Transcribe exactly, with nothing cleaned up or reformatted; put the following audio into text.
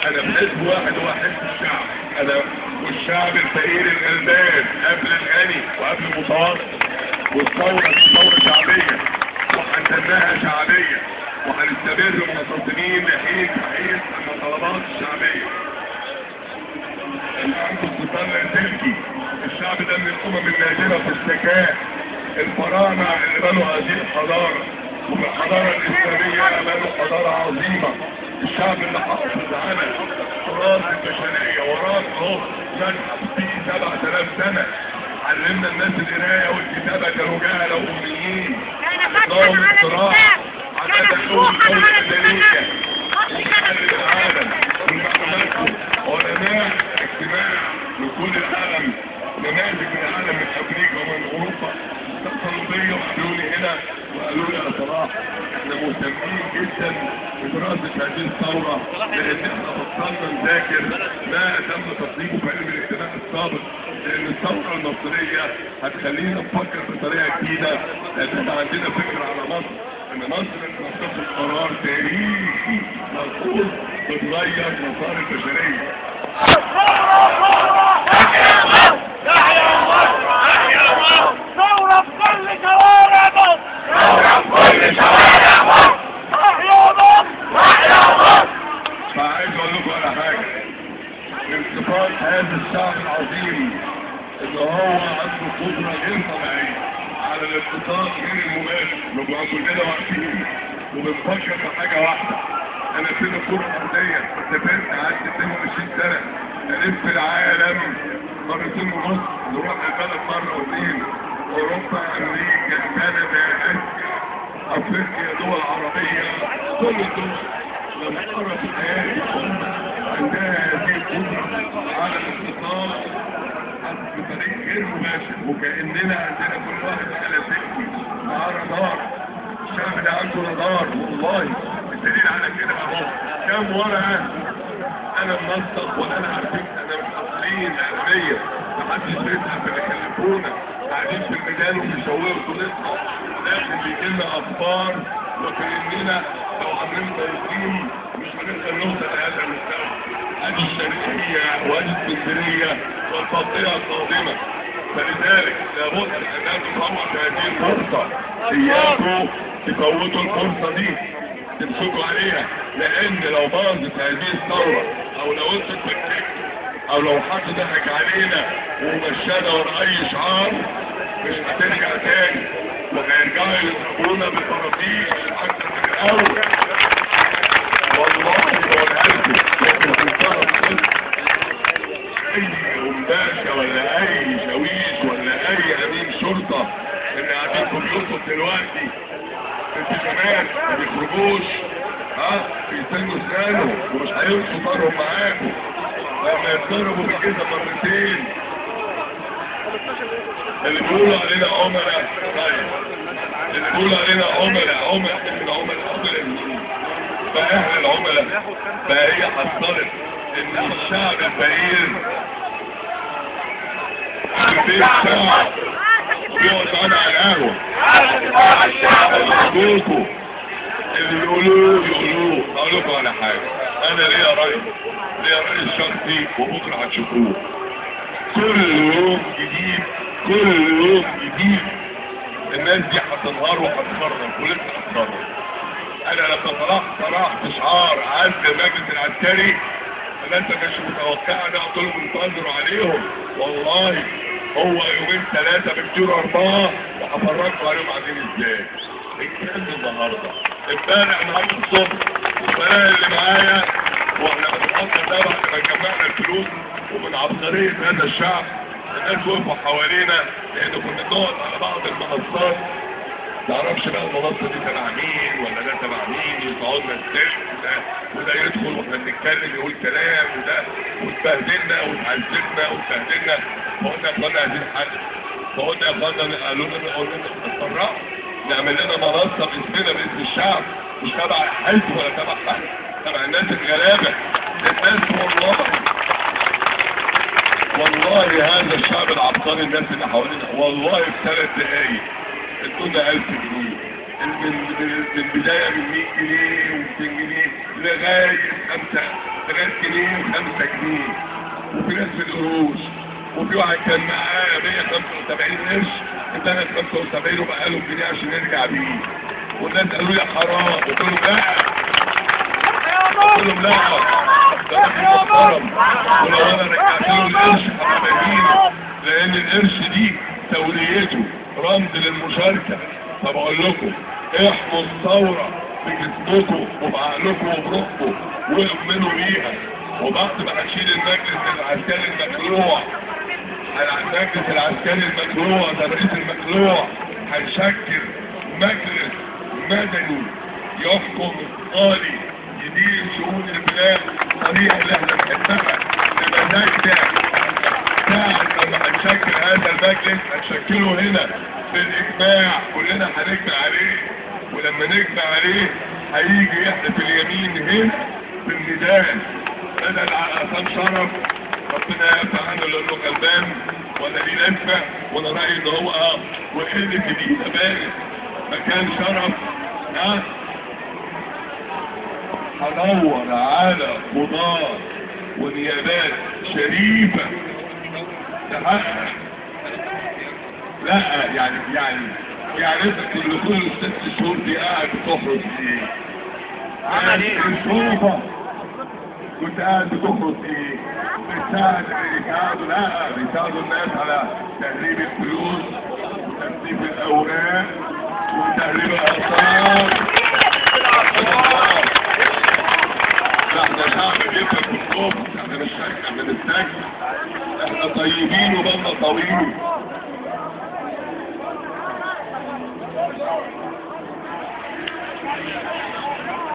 انا بحزب واحد هو حزب الشعب. انا والشعب الفقير الغلبان قبل الغني وقبل المتوسط، والثوره دي ثوره شعبيه وهنتناها شعبيه، وهنستمر منتصرين لحين تحقيق المطالبات الشعبيه. الامر السلطان التركي، الشعب ده من الامم النادره في الذكاء. الفراعنه اللي بنوا هذه الحضاره، وفي الحضاره الاسلاميه بنوا حضاره عظيمه. الشعب اللي حافظ على تراث البشريه وراه اهو نشأ فيه سبعة آلاف سنه. علمنا الناس القرايه والكتابه كانوا جهله واميين. نظام الصراع عدد الدول الدوليه ومحل العالم والمعلومات علماء اجتماع من كل العالم، نماذج من العالم من امريكا ومن اوروبا اتصلوا بيا وقالوا هنا وقالوا لي يا صلاح احنا مهتمين جدا بدراسه هذه الثوره، لان احنا بطلنا نذاكر ما تم تصنيفه في علم الاجتماع السابق، لان الثوره المصريه هتخلينا نفكر بطريقه جديده، لان احنا عندنا فكره على مصر ان مصر لما تاخد قرار تاريخي ملحوظ بتغير مسار البشريه. ثورة في كل شوارع مصر! ثورة في كل شوارع مصر! تحيا مصر! تحيا مصر! فعايز اقول لكم على حاجة، من صفات هذا الشعب العظيم ان هو عنده قدرة غير طبيعية على الاتصال غير المباشر. نبقى كلنا واقفين وبنفكر في حاجة واحدة. انا في الكرة الارضية سافرت قعدت اثنين وعشرين سنة الف العالم مرتين ونص، نروح البلد مرة واثنين، اوروبا، امريكا، كندا، اسيا، افريقيا، دول عربية، كل الدول. لما ارى في حياتي عندها هذه القدرة على الاتصال بطريق غير مباشر، وكأننا عندنا كل واحد على سلكي مع رادار. الشعب ده عنده رادار والله. الدليل على كده اهو كام ورقة انا منسق وانا عارفين انا مش اصليين اعلامية، محدش بيسأل في اللي كلفونا، قاعدين في الميدان وبيشاوروا صورتنا، لكن بيجيلنا افكار وكأننا لو عاملين تنظيم مش هنقدر نوصل لهذا المستوى. ادي الشرقية وادي اسكندرية والفضية القادمة. فلذلك لابد ان نتطور في هذه الفرصة. اياكم تفوتوا الفرصة دي، تمسكوا عليها، لان لو باظت هذه الثورة او لو انتوا اتفككتوا او لو حد ضحك علينا ومشانا ورا اي شعار مش هترجع تاني، وهيرجعوا يضربونا بالطراطيش اكتر من الاول. والله بقولها لكم، لكن هنطلب اي قماشة ولا اي شاويش ولا اي امين شرطة اللي قاعدين في بيوتهم دلوقتي التزامات ما بيخرجوش، ها بيستنوا اسنانهم ومش هيمشوا طارهم معاكم لما يتضربوا بالجزم مرتين. اللي بيقولوا علينا عملاء، طيب اللي بيقولوا علينا عملاء عملاء احنا عملاء عملاء فاهل العملاء. فهي حصلت ان الشعب الفقير في البيت شعب يقعد معانا على القهوة. اللي اللي يقولوه يقولوه. اقول لكم على حاجة، انا ليا رأي ليا رأي شخصي وبكرة هتشوفوه. كل يوم جديد كل يوم جديد الناس دي هتنهار وهتخرب ولسه هتخرب. انا لما طلعت طلعت شعار عند المجلس العسكري انا انت مش متوقع انا قلت لهم انتظروا عليهم، والله هو يومين ثلاثة بكتير اربعة وهفرجكم عليهم عاملين ازاي. الكلام النهارده امبارح النهارده الصبح الفرق اللي معايا واحنا بنفكر ده بعد ما جمعنا الفلوس ومن عبقرية هذا الشعب الناس وقفوا حوالينا، لان كنا بنقعد على بعض المنصات معرفش بقى المنصة دي تبع مين ولا ده تبع مين، يقعدوا لنا السلك وده وده يدخل واحنا بنتكلم يقول كلام وده واتبهدلنا واتعذبنا واتبهدلنا. فقلنا يا اخوانا عايزين حل، فقلنا يا اخوانا قالوا لنا قالوا لنا اتفرقوا نعمل لنا منصة باسمنا باسم الشعب، مش تبع حزب ولا تبع حد، تبع الناس الغلابة الناس. والله والله هذا الشعب العبقري الناس اللي حوالينا والله في ثلاث دقايق ادونا ألف جنيه من من بداية من مية جنيه و200 جنيه لغايه خمسه ثلاث جنيه وخمسه جنيه، وفي ناس بالقروش، وفي واحد كان معاه مية وخمسة وسبعين قرش ادانا خمسة وسبعين وبقى له جنيه عشان نرجع بيه، والناس قالوا لي حرام، قلت لهم لا، قلت لهم لا ده راجل محترم، ولو انا رجعت له القرش هبقى بهينه، لان القرش دي توريته رمز للمشاركه. فبقول لكم احموا الثوره بجسمكم وبعقلكم وبروحكم واؤمنوا بيها، وبعد ما هنشيل المجلس العسكري المخلوع، المجلس العسكري المخلوع ده الرئيس المخلوع، هنشكل مجلس مدني يحكم قاضي يدير شؤون البلاد الطريقه اللي احنا بنحبها بمزاجنا. ساعة لما هنشكل هذا المجلس هنشكله هنا بالاجماع، كلنا هنجمع عليه، ولما نجمع عليه هيجي يحدث اليمين هنا في الميدان بدل عصام شرف ربنا يعفى عنه لانه غلبان ولا ليه نفع، وانا رايي ان هو اه وقله جديده بارد مكان شرف. ها هدور على قضاة ونيابات شريفه تحقق. لا يعني يعني يعني انت كل كل ست شهور دي قاعد بتخرج ايه؟ عمل ايه؟ الشوفه كنت قاعد بتخرج ايه؟ بتساعد بيساعدوا لا بيساعدوا الناس على تهريب الفلوس وتنظيف الاوراق وتهريب الاثار. احنا شعب بيفهم في الصوت، احنا مش شركه من السجن، احنا طيبين وبالنا طويل.